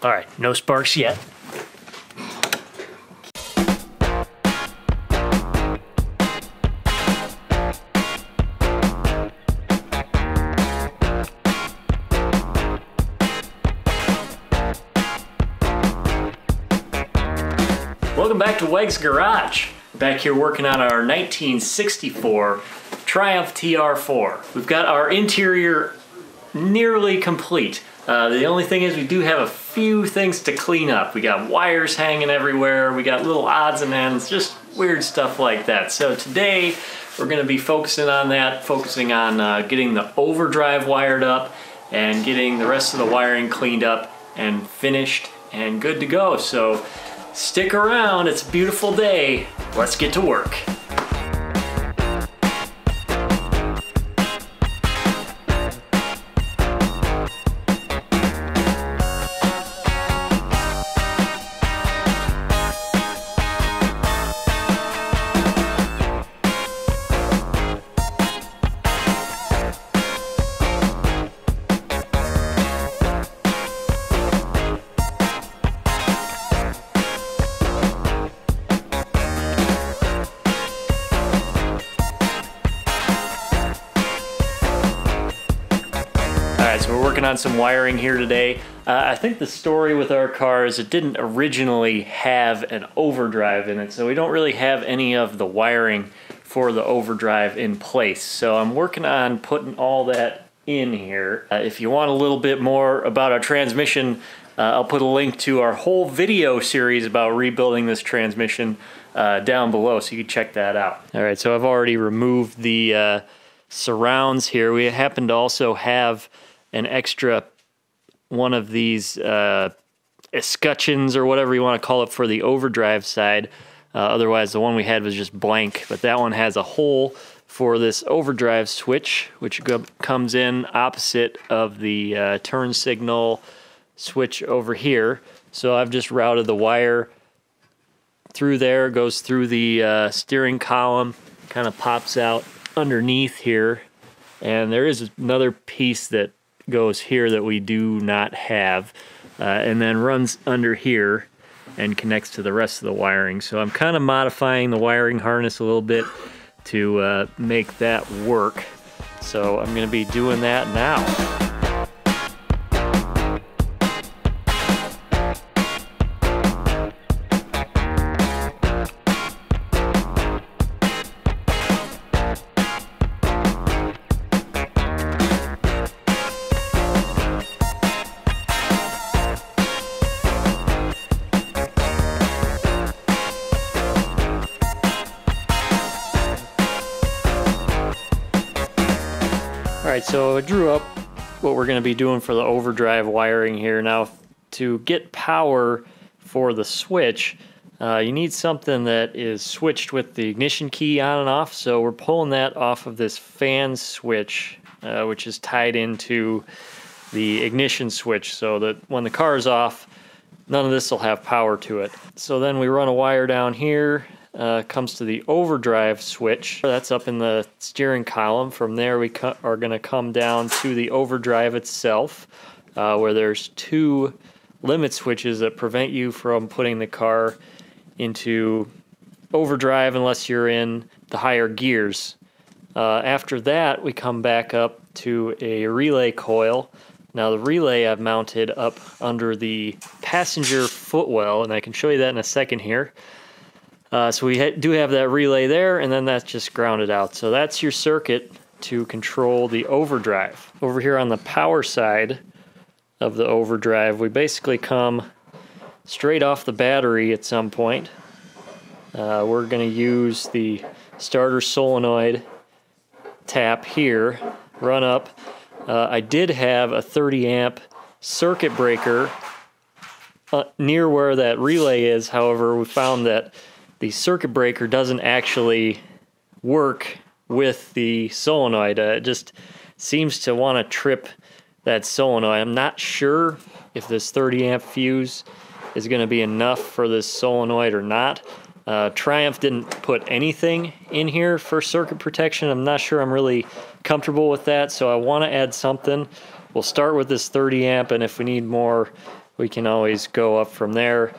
All right, no sparks yet. Welcome back to WEGS Garage. Back here working on our 1964 Triumph TR4. We've got our interior nearly complete. The only thing is we do have a few things to clean up. We got wires hanging everywhere, we got little odds and ends, just weird stuff like that. So today we're going to be focusing on that, focusing on getting the overdrive wired up and getting the rest of the wiring cleaned up and finished and good to go. So stick around, it's a beautiful day. Let's get to work. So we're working on some wiring here today. I think the story with our car is it didn't originally have an overdrive in it, so we don't really have any of the wiring for the overdrive in place. So I'm working on putting all that in here. If you want a little bit more about our transmission, I'll put a link to our whole video series about rebuilding this transmission down below, so you can check that out. All right, so I've already removed the surrounds here. We happen to also have an extra one of these escutcheons or whatever you want to call it for the overdrive side. Otherwise, the one we had was just blank, but that one has a hole for this overdrive switch, which comes in opposite of the turn signal switch over here. So I've just routed the wire through there, goes through the steering column, kind of pops out underneath here, and there is another piece that goes here that we do not have, and then runs under here and connects to the rest of the wiring. So I'm kind of modifying the wiring harness a little bit to make that work. So I'm going to be doing that now. Alright, so I drew up what we're going to be doing for the overdrive wiring here. Now, to get power for the switch, you need something that is switched with the ignition key on and off. So we're pulling that off of this fan switch, which is tied into the ignition switch, so that when the car is off, none of this will have power to it. So then we run a wire down here. Comes to the overdrive switch. That's up in the steering column. From there we are going to come down to the overdrive itself, where there's two limit switches that prevent you from putting the car into overdrive unless you're in the higher gears. After that we come back up to a relay coil. Now the relay I've mounted up under the passenger footwell, and I can show you that in a second here. So we do have that relay there, and then that's just grounded out. So that's your circuit to control the overdrive. Over here on the power side of the overdrive, we basically come straight off the battery at some point. We're going to use the starter solenoid tap here, run up. I did have a 30 amp circuit breaker near where that relay is. However, we found that the circuit breaker doesn't actually work with the solenoid. It just seems to want to trip that solenoid. I'm not sure if this 30 amp fuse is going to be enough for this solenoid or not. Triumph didn't put anything in here for circuit protection. I'm not sure I'm really comfortable with that, so I want to add something. We'll start with this 30 amp, and if we need more, we can always go up from there.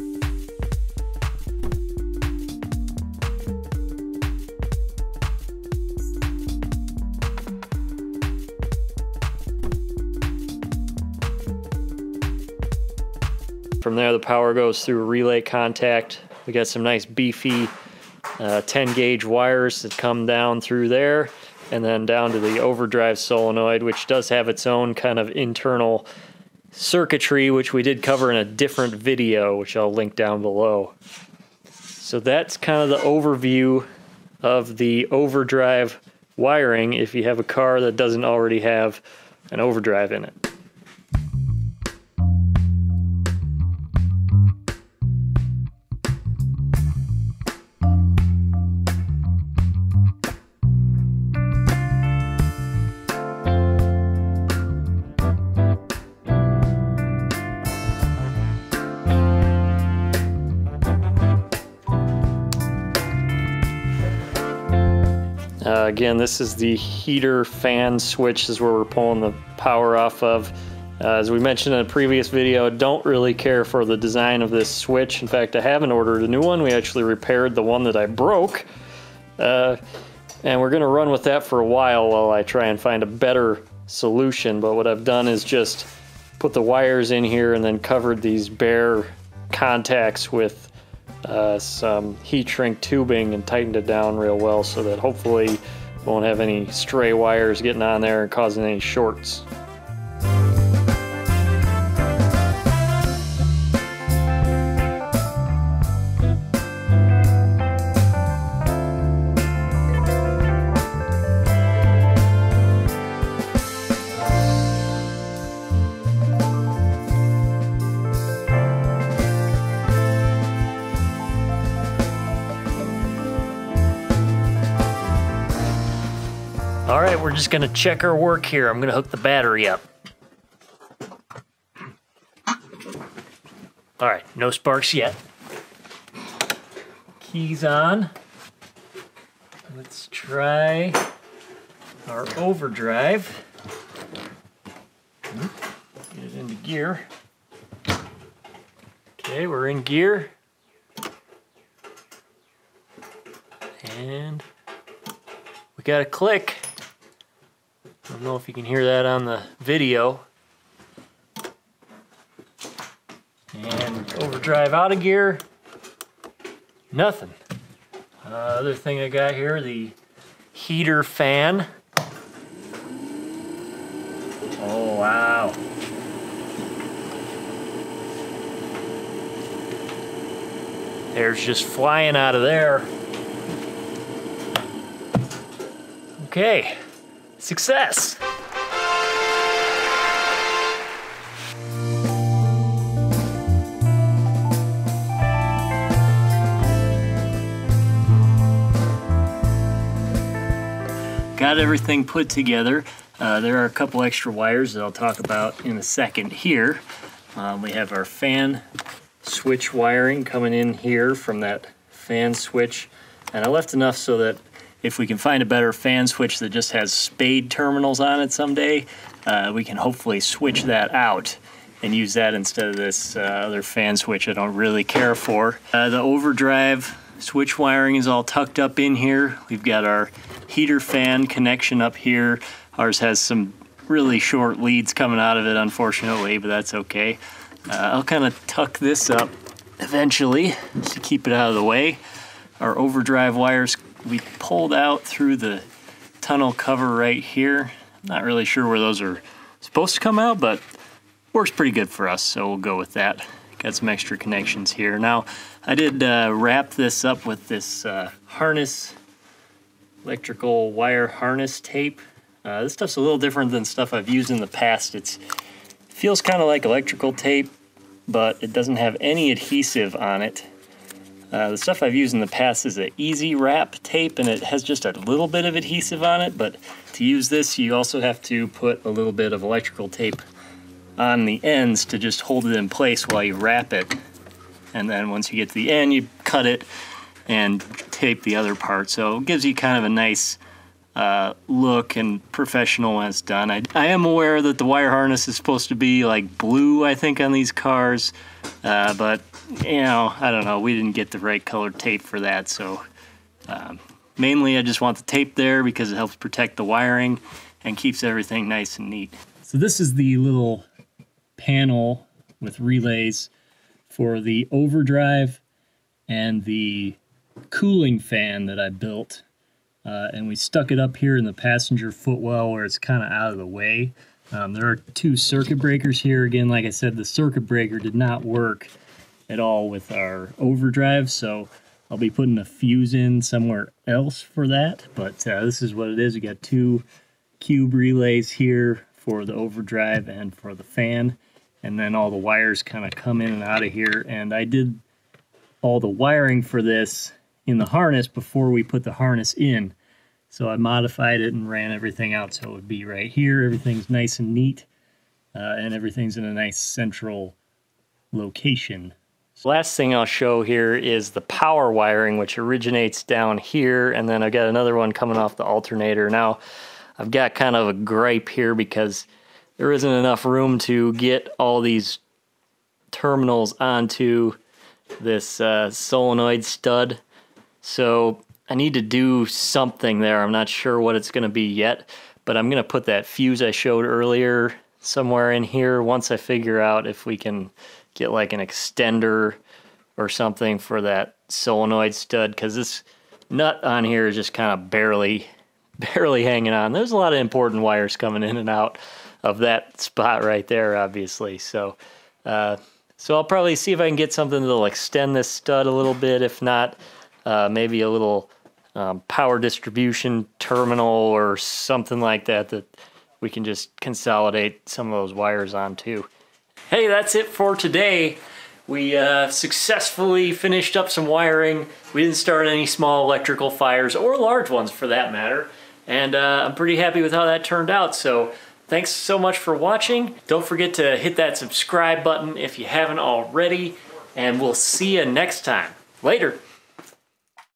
From there, the power goes through a relay contact. We got some nice beefy 10 gauge wires that come down through there, and then down to the overdrive solenoid, which does have its own kind of internal circuitry, which we did cover in a different video, which I'll link down below. So that's kind of the overview of the overdrive wiring if you have a car that doesn't already have an overdrive in it. Again, this is the heater fan switch. This is where we're pulling the power off of. As we mentioned in a previous video, I don't really care for the design of this switch. In fact, I haven't ordered a new one. We actually repaired the one that I broke. And we're gonna run with that for a while I try and find a better solution. But what I've done is just put the wires in here and then covered these bare contacts with some heat shrink tubing and tightened it down real well so that hopefully won't have any stray wires getting on there and causing any shorts. All right, we're just gonna check our work here. I'm gonna hook the battery up. All right, no sparks yet. Keys on. Let's try our overdrive. Get it into gear. Okay, we're in gear. And we got a click. I don't know if you can hear that on the video. And overdrive out of gear. Nothing. Other thing I got here, the heater fan. Oh, wow. Air's just flying out of there. Okay. Success! Got everything put together. There are a couple extra wires that I'll talk about in a second here. We have our fan switch wiring coming in here from that fan switch, and I left enough so that if we can find a better fan switch that just has spade terminals on it someday, we can hopefully switch that out and use that instead of this other fan switch I don't really care for. The overdrive switch wiring is all tucked up in here. We've got our heater fan connection up here. Ours has some really short leads coming out of it, unfortunately, but that's okay. I'll kind of tuck this up eventually just to keep it out of the way. Our overdrive wires we pulled out through the tunnel cover right here. I'm not really sure where those are supposed to come out, but works pretty good for us, so we'll go with that. Got some extra connections here. Now, I did wrap this up with this harness, electrical wire harness tape. This stuff's a little different than stuff I've used in the past. It feels kind of like electrical tape, but it doesn't have any adhesive on it. The stuff I've used in the past is an easy wrap tape, and it has just a little bit of adhesive on it, but to use this you also have to put a little bit of electrical tape on the ends to just hold it in place while you wrap it. And then once you get to the end, you cut it and tape the other part. So it gives you kind of a nice look and professional when it's done. I am aware that the wire harness is supposed to be like blue, I think, on these cars, but you know, I don't know, we didn't get the right colored tape for that, so mainly I just want the tape there because it helps protect the wiring and keeps everything nice and neat. So this is the little panel with relays for the overdrive and the cooling fan that I built. And we stuck it up here in the passenger footwell where it's kind of out of the way. There are two circuit breakers here. Again, like I said, the circuit breaker did not work at all with our overdrive, so I'll be putting a fuse in somewhere else for that. But this is what it is. We got two cube relays here for the overdrive and for the fan, and then all the wires kind of come in and out of here. And I did all the wiring for this in the harness before we put the harness in. So I modified it and ran everything out so it would be right here. Everything's nice and neat, and everything's in a nice central location. Last thing I'll show here is the power wiring, which originates down here, and then I've got another one coming off the alternator. Now, I've got kind of a gripe here because there isn't enough room to get all these terminals onto this solenoid stud. So I need to do something there. I'm not sure what it's going to be yet, but I'm going to put that fuse I showed earlier somewhere in here once I figure out if we can get like an extender or something for that solenoid stud, because this nut on here is just kind of barely hanging on. There's a lot of important wires coming in and out of that spot right there, obviously. So I'll probably see if I can get something that'll extend this stud a little bit. If not, maybe a little power distribution terminal or something like that we can just consolidate some of those wires onto. Hey, that's it for today. We successfully finished up some wiring. We didn't start any small electrical fires, or large ones for that matter, and I'm pretty happy with how that turned out. So thanks so much for watching. Don't forget to hit that subscribe button if you haven't already, and we'll see you next time. Later.